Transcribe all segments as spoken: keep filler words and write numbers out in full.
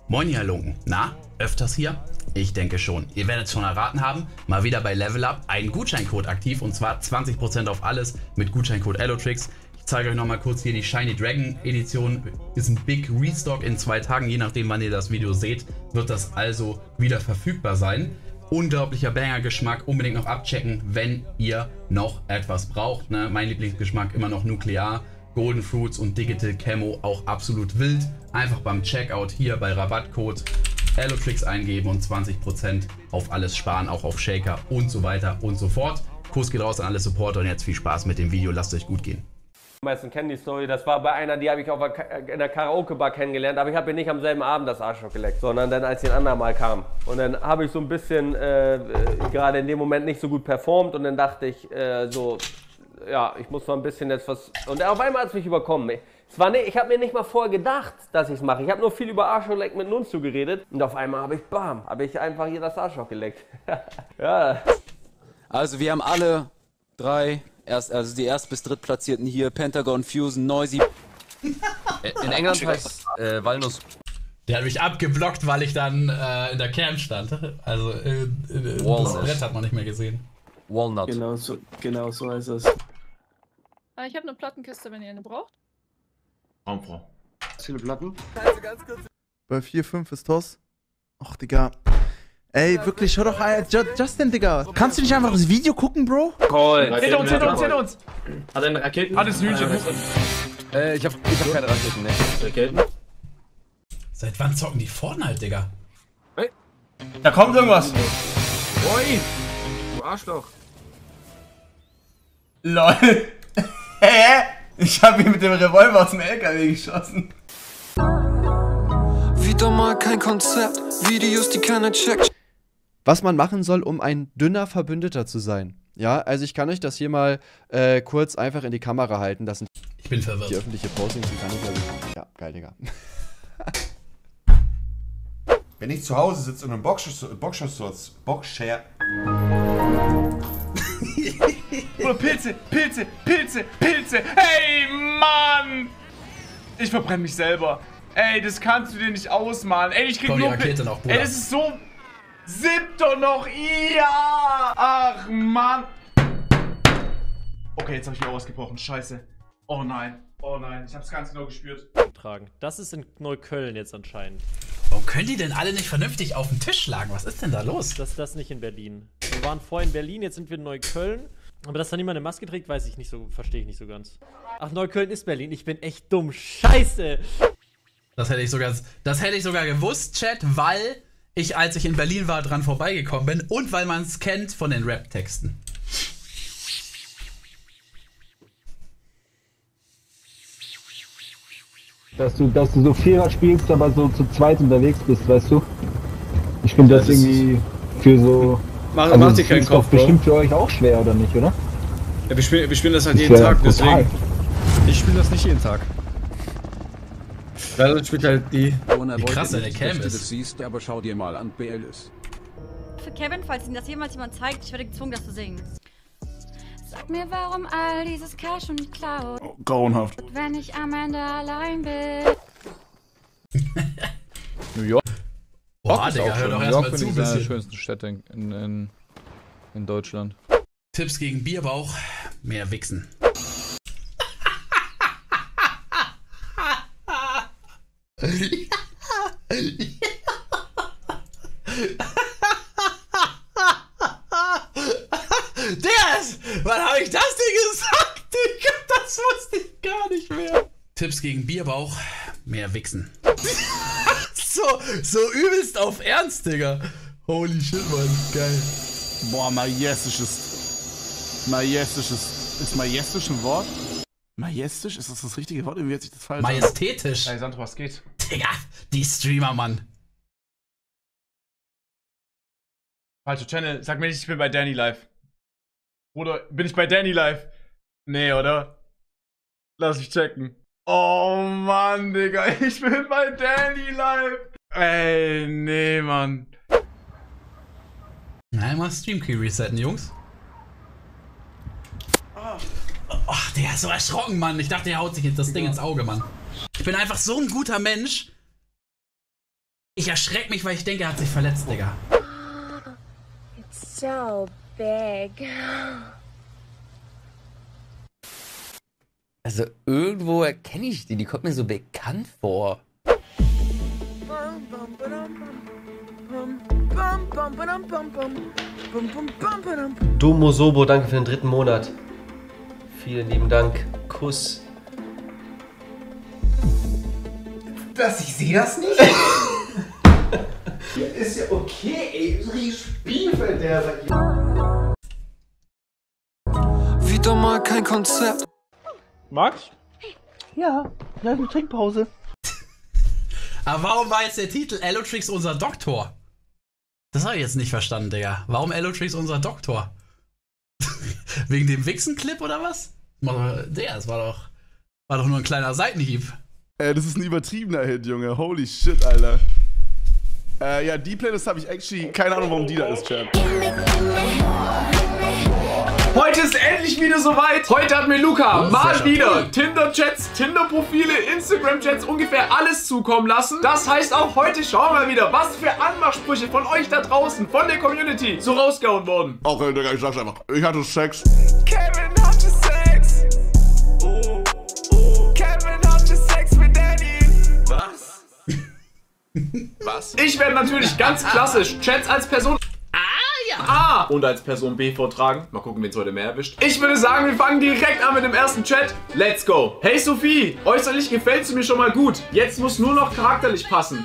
Moin ihr Halunken. Na, öfters hier? Ich denke schon. Ihr werdet es schon erraten haben, mal wieder bei Level Up ein Gutscheincode aktiv und zwar zwanzig Prozent auf alles mit Gutscheincode Allotrix. Ich zeige euch nochmal kurz hier die Shiny Dragon Edition. Ist ein Big Restock in zwei Tagen, je nachdem wann ihr das Video seht, wird das also wieder verfügbar sein. Unglaublicher Banger-Geschmack, unbedingt noch abchecken, wenn ihr noch etwas braucht. Ne? Mein Lieblingsgeschmack immer noch Nuklear, Golden Fruits und Digital Camo, auch absolut wild. Einfach beim Checkout hier bei Rabattcode Allotrix eingeben und zwanzig Prozent auf alles sparen, auch auf Shaker und so weiter und so fort. Kuss geht raus an alle Supporter und jetzt viel Spaß mit dem Video, lasst euch gut gehen. Die meisten kennen die Story, das war bei einer, die habe ich auf einer, in der Karaoke-Bar kennengelernt, aber ich habe ihr nicht am selben Abend das Arschloch geleckt, sondern dann, als sie ein andermal kam. Und dann habe ich so ein bisschen, äh, gerade in dem Moment nicht so gut performt und dann dachte ich äh, so, ja, ich muss mal ein bisschen jetzt was, und auf einmal hat es mich überkommen. Es war nicht, ich habe mir nicht mal vorher gedacht, dass ich es mache. Ich habe nur viel über Arschloch-Leck mit Nunzu geredet und auf einmal habe ich, bam, habe ich einfach hier das Arschloch geleckt. Ja. Also wir haben alle drei, erst, also die erst- bis drittplatzierten hier, Pentagon, Fusion, Noisy. In England heißt äh, Walnuss. Der hat mich abgeblockt, weil ich dann äh, in der Cam stand. Also äh, äh, das Brett hat man nicht mehr gesehen. Walnut. Genau so, genau so heißt es. Ich habe eine Plattenkiste, wenn ihr eine braucht. Raumfrau. Viele Platten? Bei vier fünf ist Toss. Och, Digga. Ey, wirklich, schau doch ein. Justin, Digga. Kannst du nicht einfach das Video gucken, Bro? Call. Hinter uns, hinter uns, hinter uns. Hat er eine Raketen? Alles Hühnchen. Äh, ich hab, ich hab keine Raketen, ne. Raketen? Seit wann zocken die Fortnite, Digga? Hey. Da kommt irgendwas. Oi! Du Arschloch. Lol. Hä? Ich hab ihn mit dem Revolver aus dem L K W geschossen. Wieder mal kein Konzept, Videos, die keiner checkt. Was man machen soll, um ein dünner Verbündeter zu sein. Ja, also ich kann euch das hier mal äh, kurz einfach in die Kamera halten. Das sind ich bin verwirrt. Die öffentliche Postings, die kann ich also. Ja, geil, Digga. Wenn ich zu Hause sitze und einen Boxschuss, Boxshare. Oder Pilze, Pilze, Pilze, Pilze. Hey, Mann! Ich verbrenne mich selber. Ey, das kannst du dir nicht ausmalen. Ey, ich krieg Komm, die nur Rakete noch, Bruder. Ey, das ist so... Siebter noch, ja! Ach, Mann! Okay, jetzt habe ich wieder ausgebrochen. Scheiße. Oh nein. Oh nein, ich hab's ganz genau gespürt. Das ist in Neukölln jetzt anscheinend. Warum können die denn alle nicht vernünftig auf den Tisch schlagen? Was ist denn da los? Das ist das nicht in Berlin. Wir waren vorher in Berlin, jetzt sind wir in Neukölln. Aber dass da niemand eine Maske trägt, weiß ich nicht so, verstehe ich nicht so ganz. Ach, Neukölln ist Berlin. Ich bin echt dumm. Scheiße! Das hätte ich sogar, das hätte ich sogar gewusst, Chat, weil ich, als ich in Berlin war, dran vorbeigekommen bin und weil man es kennt von den Rap-Texten. Dass du, dass du so Vierer spielst, aber so zu zweit unterwegs bist, weißt du? Ich finde das, das irgendwie für so... Mach, also mach dir keinen Kopf, Bro. Bestimmt für euch auch schwer, oder nicht, oder? Ja, wir spielen, wir spielen das halt jeden Tag, deswegen. Ich spiele das nicht jeden Tag. Das spielt halt die... Wie krass deine Cam ist. Das siehst, aber schau dir mal an, B L ist. Für Kevin, falls ihm das jemals jemand zeigt, ich werde gezwungen, das zu singen. Sag mir, warum all dieses Cash und Cloud, Oh, grauenhaft. wenn ich am Ende allein bin. New York. Boah, ist Digga, auch hör schon. doch New erstmal York zu. finde ich eine der Bisschen. schönsten Städte in, in, in, in Deutschland. Tipps gegen Bierbauch, mehr wichsen. Der, wann habe ich das denn gesagt, Digga? Das wusste ich gar nicht mehr. Tipps gegen Bierbauch, mehr wichsen. so, so übelst auf Ernst, Digga. Holy shit, Mann, geil. Boah, majestisches. Majestisches. Ist majestisch ein Wort? Majestisch? Ist das das richtige Wort? Irgendwie hat sich das falsch an. Majestätisch. Hey, Sandro, was geht? Digga, die Streamer, Mann. Falsche Channel. Sag mir nicht, ich bin bei Danny live. Bruder, bin ich bei Danny live? Nee, oder? Lass mich checken. Oh Mann, Digga, ich bin bei Danny live. Ey, nee, Mann. Einmal Streamkey resetten, Jungs. Oh, der ist so erschrocken, Mann. Ich dachte, er haut sich jetzt das Ding ins Auge, Mann. Ich bin einfach so ein guter Mensch. Ich erschreck mich, weil ich denke, er hat sich verletzt, Digga. It's so big. Also irgendwo erkenne ich die, die kommt mir so bekannt vor. Domo Sobo, danke für den dritten Monat. Vielen lieben Dank. Kuss. Das, ich sehe das nicht. Ist ja okay, ey. So richtig Spielfeld der bei ihr. Wieder mal kein Konzept. Max? Ja, ja, eine Trinkpause. Aber warum war jetzt der Titel Allotrix unser Doktor? Das habe ich jetzt nicht verstanden, Digga. Warum Allotrix unser Doktor? Wegen dem Wichsen-Clip oder was? Digga, das war doch, war doch nur ein kleiner Seitenhieb. Äh, das ist ein übertriebener Hit, Junge. Holy shit, Alter. Äh, ja, die Playlist habe ich actually keine Ahnung, warum die da ist, Chat. Heute ist endlich wieder soweit. Heute hat mir Luca mal wieder Tinder-Chats, Tinder-Profile, Instagram-Chats, ungefähr alles zukommen lassen. Das heißt, auch heute schauen wir wieder, was für Anmachsprüche von euch da draußen, von der Community, so rausgehauen wurden. Okay, Digga, ich sag's einfach. Ich hatte Sex. Kevin hatte Sex. Oh, oh. Kevin hatte Sex mit Danny. Was? Was? Ich werde natürlich ganz klassisch Chats als Person A und als Person B vortragen. Mal gucken, wen es heute mehr erwischt. Ich würde sagen, wir fangen direkt an mit dem ersten Chat. Let's go. Hey Sophie, äußerlich gefällt sie mir schon mal gut. Jetzt muss nur noch charakterlich passen.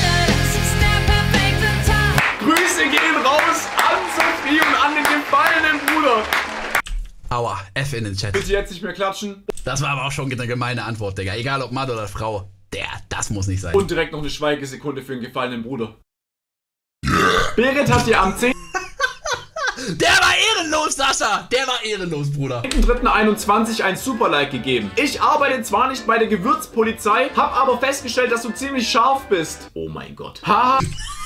Grüße gehen raus an Sophie und an den gefallenen Bruder. Aua, F in den Chat. Bitte jetzt nicht mehr klatschen. Das war aber auch schon eine gemeine Antwort, Digga. Egal ob Mann oder Frau. Der, das muss nicht sein. Und direkt noch eine Schweigesekunde für den gefallenen Bruder. Berit hat dir am zehnten Der war ehrenlos, Sascha! Der war ehrenlos, Bruder. dritten einundzwanzig ein Super-Like gegeben. Ich arbeite zwar nicht bei der Gewürzpolizei, hab aber festgestellt, dass du ziemlich scharf bist. Oh mein Gott. Haha.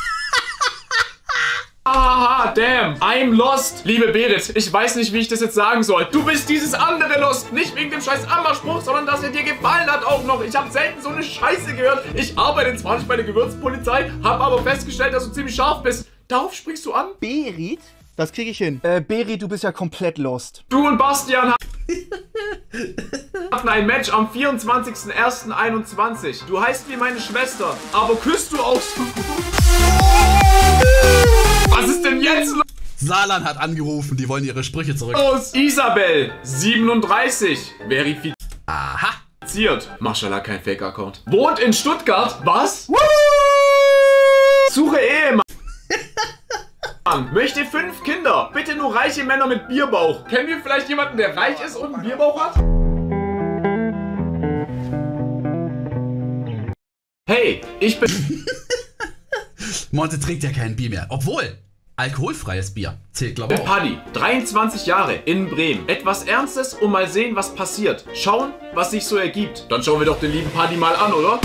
Haha, damn. I'm lost. Liebe Berit, ich weiß nicht, wie ich das jetzt sagen soll. Du bist dieses andere Lost. Nicht wegen dem scheiß Anmachspruch, sondern dass er dir gefallen hat auch noch. Ich habe selten so eine Scheiße gehört. Ich arbeite zwar nicht bei der Gewürzpolizei, hab aber festgestellt, dass du ziemlich scharf bist. Darauf springst du an? Berit? Das krieg ich hin. Äh, Berit, du bist ja komplett lost. Du und Bastian hatten ein Match am vierundzwanzigsten ersten einundzwanzig. Du heißt wie meine Schwester, aber küsst du auch so? Was ist denn jetzt los? Saarland hat angerufen, die wollen ihre Sprüche zurück. Los, Isabel, siebenunddreißig, verifiziert. Aha. Maschallah, kein Fake-Account. Wohnt in Stuttgart, was? Suche Ehemann. Möchte fünf Kinder. Bitte nur reiche Männer mit Bierbauch. Kennen wir vielleicht jemanden, der reich ist und einen Bierbauch hat? Hey, ich bin... Monte trinkt ja kein Bier mehr. Obwohl, alkoholfreies Bier zählt, glaube ich. Paddy, dreiundzwanzig Jahre, in Bremen. Etwas Ernstes und mal sehen, was passiert. Schauen, was sich so ergibt. Dann schauen wir doch den lieben Paddy mal an, oder?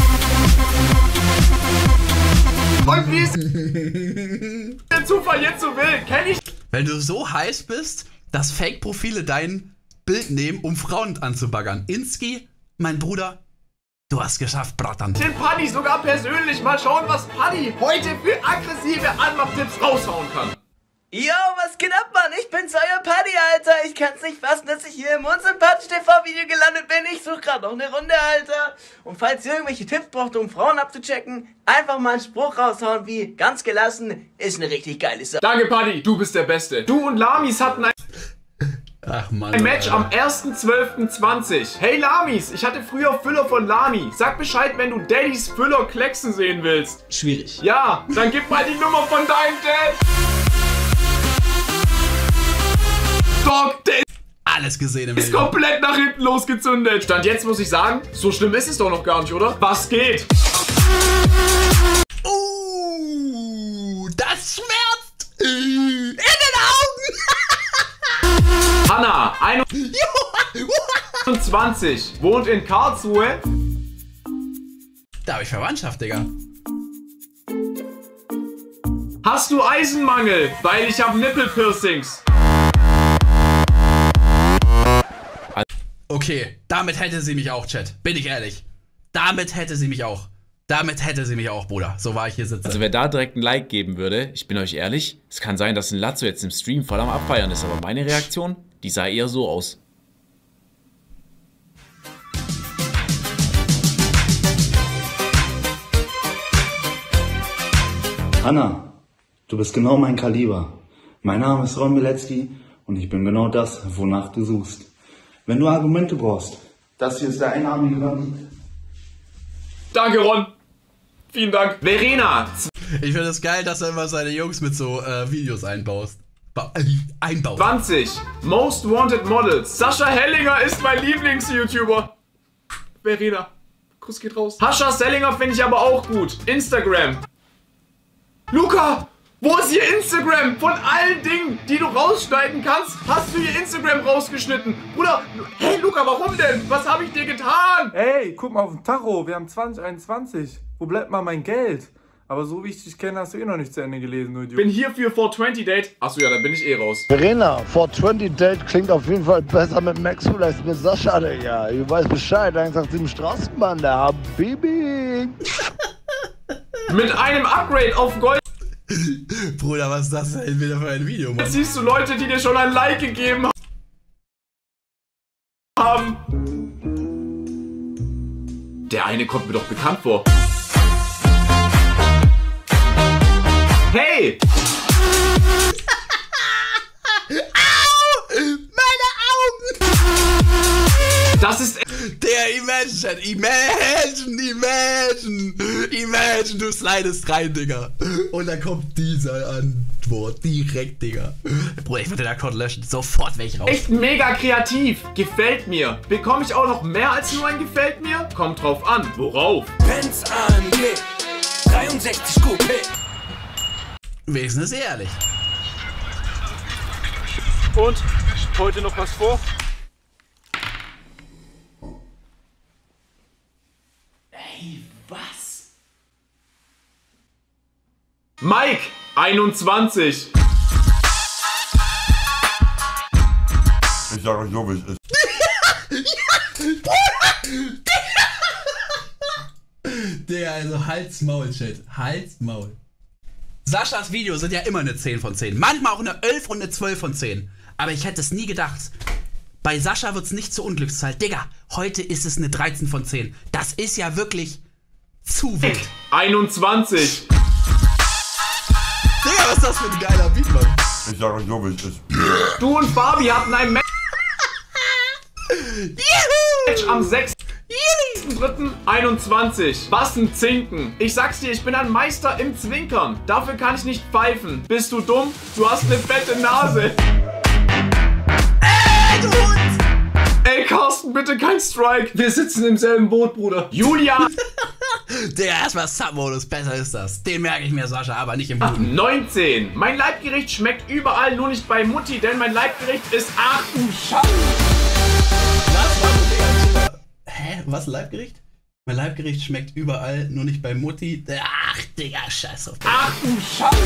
Und wie ist der Zufall jetzt so will, kenn ich. Wenn du so heiß bist, dass Fake-Profile dein Bild nehmen, um Frauen anzubaggern. Inski, mein Bruder, du hast geschafft, Bratan. Den Paddy sogar persönlich. Mal schauen, was Paddy heute für aggressive Anmachtipps raushauen kann. Yo, was geht ab, Mann? Ich bin's, euer Paddy, Alter. Ich kann's nicht fassen, dass ich hier im Unsympathisch T V-Video gelandet bin. Ich suche gerade noch eine Runde, Alter. Und falls ihr irgendwelche Tipps braucht, um Frauen abzuchecken, einfach mal einen Spruch raushauen wie, ganz gelassen, ist eine richtig geile Sache. Danke, Paddy. Du bist der Beste. Du und Lamis hatten ein... Ach Mann, ein Match am ersten zwölften zwanzig. Hey Lamis, ich hatte früher Füller von Lami. Sag Bescheid, wenn du Daddys Füller klecksen sehen willst. Schwierig. Ja, dann gib mal die Nummer von deinem Dad. Dog, der alles gesehen im ist Leben. Komplett nach hinten losgezündet. Stand jetzt muss ich sagen, so schlimm ist es doch noch gar nicht, oder? Was geht? Uh, das schmerzt in den Augen. Hanna, einundzwanzig, wohnt in Karlsruhe. Da habe ich Verwandtschaft, Digga. Hast du Eisenmangel? Weil ich habe Nippelpiercings. Okay, damit hätte sie mich auch, Chat. Bin ich ehrlich. Damit hätte sie mich auch. Damit hätte sie mich auch, Bruder. So war ich hier sitze. Also wer da direkt ein Like geben würde, ich bin euch ehrlich, es kann sein, dass ein Lazzo jetzt im Stream voll am Abfeiern ist, aber meine Reaktion, die sah eher so aus. Hanna, du bist genau mein Kaliber. Mein Name ist Ron Bilecki und ich bin genau das, wonach du suchst. Wenn du Argumente brauchst, das hier ist der einarmige Bandit. Danke, Ron. Vielen Dank. Verena. Ich finde es geil, dass er immer seine Jungs mit so äh, Videos einbaut. Ba äh, einbaut. zwanzig. Most Wanted Models. Sascha Hellinger ist mein Lieblings-YouTuber. Verena. Kuss geht raus. Hascha Sellinger finde ich aber auch gut. Instagram. Luca! Wo ist hier Instagram? Von allen Dingen, die du rausschneiden kannst, hast du hier Instagram rausgeschnitten. Bruder, hey Luca, warum denn? Was habe ich dir getan? Ey, guck mal auf den Tacho, wir haben zwanzig einundzwanzig. Wo bleibt mal mein Geld? Aber so wie ich dich kenne, hast du eh noch nicht zu Ende gelesen, du Idiot. Bin hier für four twenty Date. Achso, ja, dann bin ich eh raus. Verena, four twenty Date klingt auf jeden Fall besser mit Maxwell als mit Sascha, Digga. Du weißt Bescheid, eins acht sieben Straßenbahn, der Habibi. Mit einem Upgrade auf Gold. Bruder, was ist das denn wieder für ein Video, Mann? Jetzt siehst du Leute, die dir schon ein Like gegeben haben. Der eine kommt mir doch bekannt vor. Hey! Au! Meine Augen! Das ist... Der Imagine, Imagine, Imagine, Imagine, du slidest rein, Digga. Und dann kommt diese Antwort direkt, Digga. Bruder, ich würde den Account löschen, sofort weg raus. Echt mega kreativ, gefällt mir. Bekomme ich auch noch mehr als nur ein gefällt mir? Kommt drauf an, worauf? Benz A M G, dreiundsechzig Coupé. Wenigstens ehrlich. Und? Heute noch was vor? Ey, was? Mike, einundzwanzig. Ich sag euch so, wie es ist. Digga, also Hals, Maul, Chat. Hals, Maul. Saschas Videos sind ja immer eine zehn von zehn. Manchmal auch eine elf und eine zwölf von zehn. Aber ich hätte es nie gedacht. Bei Sascha wird es nicht zur Unglückszahl. Digga, heute ist es eine dreizehn von zehn. Das ist ja wirklich zu wild. einundzwanzig. Digga, was ist das für ein geiler Beat, Mann? Ich sag euch so, wie es ist. Du und Fabi hatten ein Match am sechsten dritten einundzwanzig. Was ein Zinken. Ich sag's dir, ich bin ein Meister im Zwinkern. Dafür kann ich nicht pfeifen. Bist du dumm? Du hast eine fette Nase. Ey, du Hund! Ey, Carsten, bitte kein Strike. Wir sitzen im selben Boot, Bruder. Julia. Der erstmal Submodus, besser ist das. Den merke ich mir, Sascha, aber nicht im Guten. neunzehn. Mein Leibgericht schmeckt überall, nur nicht bei Mutti, denn mein Leibgericht ist... Ach du Scheiße. Hä? Was, Leibgericht? Mein Leibgericht schmeckt überall, nur nicht bei Mutti. Ach, Digga, scheiß auf. Ach du Scheiße.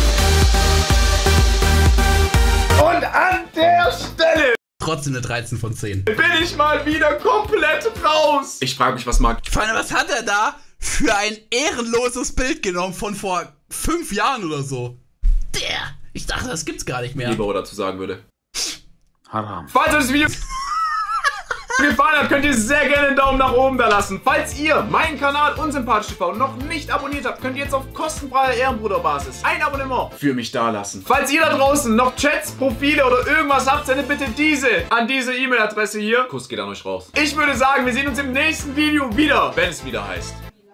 Und an der Stelle trotzdem eine dreizehn von zehn. Bin ich mal wieder komplett raus. Ich frage mich, was mag... Vor allem, was hat er da für ein ehrenloses Bild genommen von vor fünf Jahren oder so? Der! Ich dachte, das gibt's gar nicht mehr. Lieber dazu sagen würde. Haram. Falls euch das Video gefallen hat, könnt ihr sehr gerne einen Daumen nach oben da lassen. Falls ihr meinen Kanal Unsympathisch T V noch nicht abonniert habt, könnt ihr jetzt auf kostenfreier Ehrenbruderbasis ein Abonnement für mich da lassen. Falls ihr da draußen noch Chats, Profile oder irgendwas habt, sendet bitte diese an diese E-Mail-Adresse hier. Kuss geht an euch raus. Ich würde sagen, wir sehen uns im nächsten Video wieder, wenn es wieder heißt.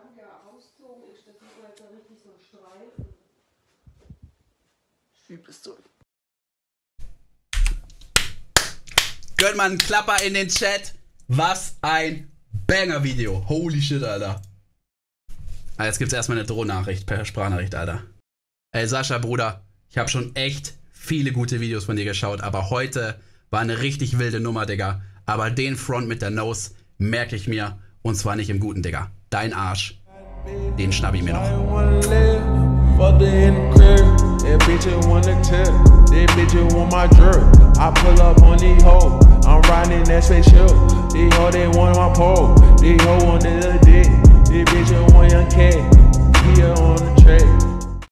Gönnt mal einen Klapper in den Chat. Was ein Banger-Video. Holy shit, Alter. Ah, jetzt gibt's erstmal eine Drohnachricht per Sprachnachricht, Alter. Ey, Sascha, Bruder, ich habe schon echt viele gute Videos von dir geschaut, aber heute war eine richtig wilde Nummer, Digga. Aber den Front mit der Nose merke ich mir, und zwar nicht im Guten, Digga. Dein Arsch, den schnapp ich mir noch. That bitch ain't wanna tell. That bitch ain't want my jerk. I pull up on these hoes. I'm riding in that spaceship. These hoes, they want my pole. These hoes want the dick. This bitch a one young cat. Here on the track.